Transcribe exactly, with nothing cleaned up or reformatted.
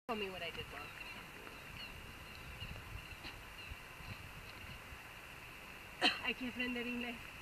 Tell me what I did wrong. Hay que aprender inglés.